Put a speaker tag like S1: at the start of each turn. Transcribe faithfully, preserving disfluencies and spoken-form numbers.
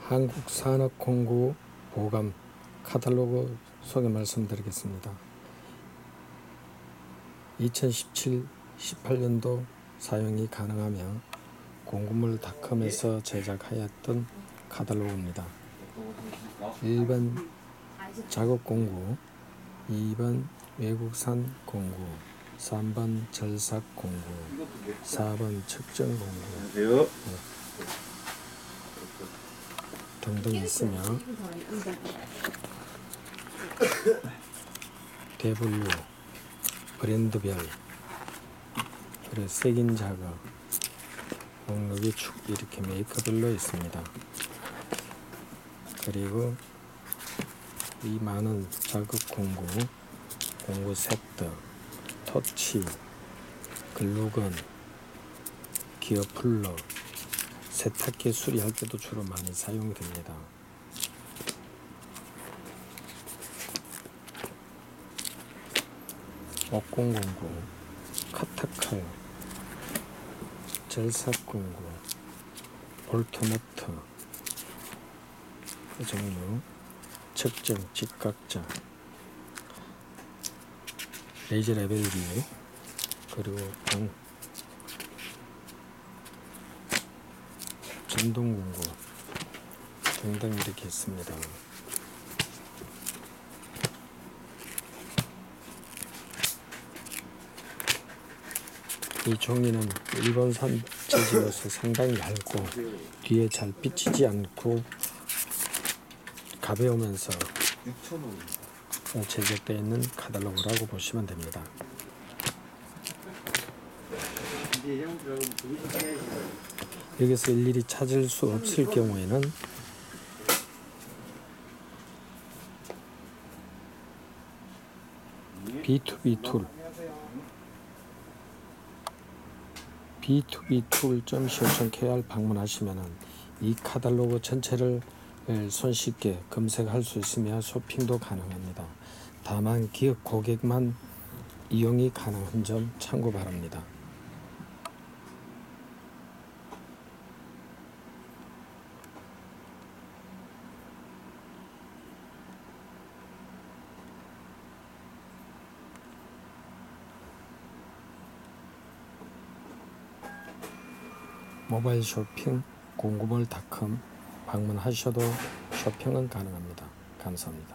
S1: 한국산업공구 보감 카탈로그 소개 말씀드리겠습니다. 이천십칠 십팔 년도 사용이 가능하며 공구물닷컴에서 제작하였던 카탈로그입니다. 일 번 작업공구, 이 번 외국산 공구, 삼 번 절삭공구, 사 번 측정공구 네. 등등 있으며 대분류, 브랜드별, 그리고 색인 작업, 목록이 축 이렇게 메이커별로 있습니다. 그리고 이 많은 작업 공구, 공구 세트, 터치, 글루건, 기어 풀러, 세탁기 수리할 때도 주로 많이 사용됩니다. 목공공구, 카타칼, 절삭공구, 볼트너트 그 종류, 측정, 직각자, 레이저 레벨기, 그리고 방, 전동공구 등등 이렇게 있습니다. 이 종이는 일본산 재질로서 상당히 얇고 뒤에 잘 비치지 않고 가벼우면서 제작되어 있는 카탈로그라고 보시면 됩니다. 여기서 일일이 찾을 수 없을 경우에는 비투비 툴 비투비 툴 닷 씨오.케이알 방문하시면 이 카탈로그 전체를 손쉽게 검색할 수 있으며 쇼핑도 가능합니다. 다만 기업 고객만 이용이 가능한 점 참고 바랍니다. 모바일 쇼핑 공구몰 닷컴 방문하셔도 쇼핑은 가능합니다. 감사합니다.